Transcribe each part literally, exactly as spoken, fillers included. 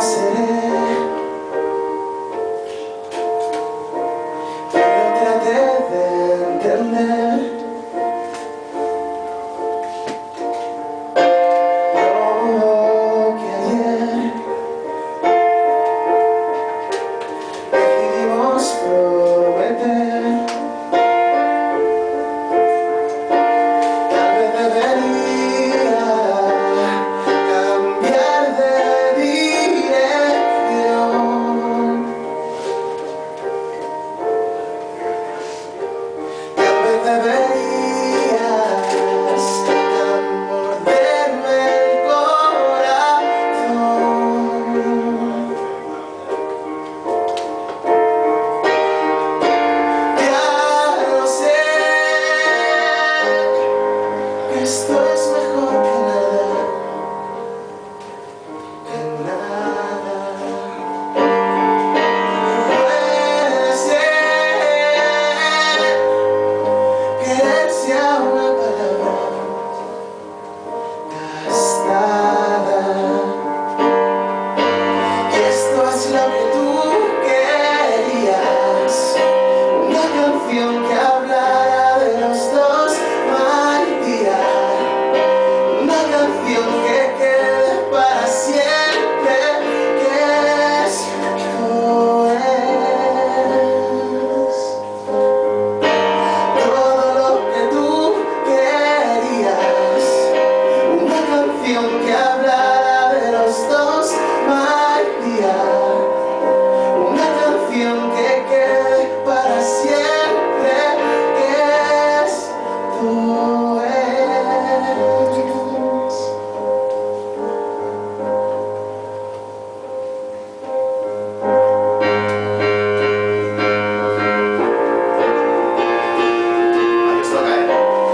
seré, pero traté de entender lo que ayer decidimos prometer. Tal vez debería cambiar de dirección. Tal vez deberías morderme el corazón. Ya lo sé, esto es mejor que nada, que nada. Puede ser querer sea una palabra gastada. Y esto es lo que tú querías, una canción que hablara de los dos mal día, una canción que quede para siempre, que esto es todo lo que tú querías, una canción que hablara de los dos mal día, una canción que quede para siempre, que esto es. Aquí está caer.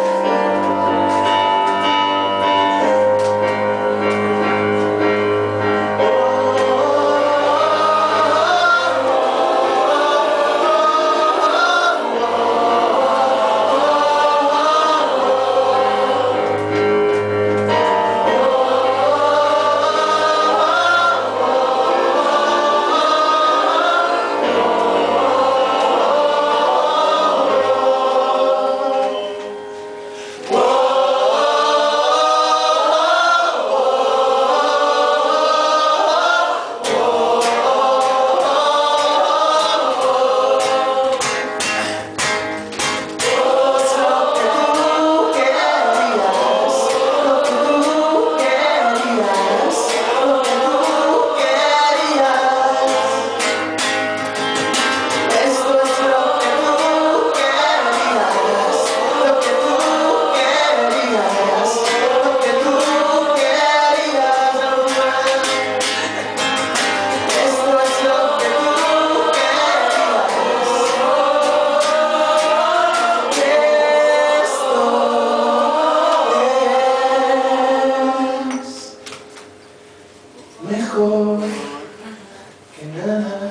Mejor que nada,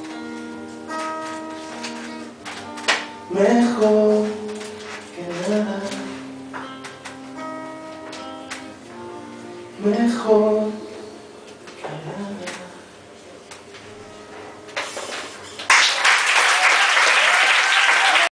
mejor que nada.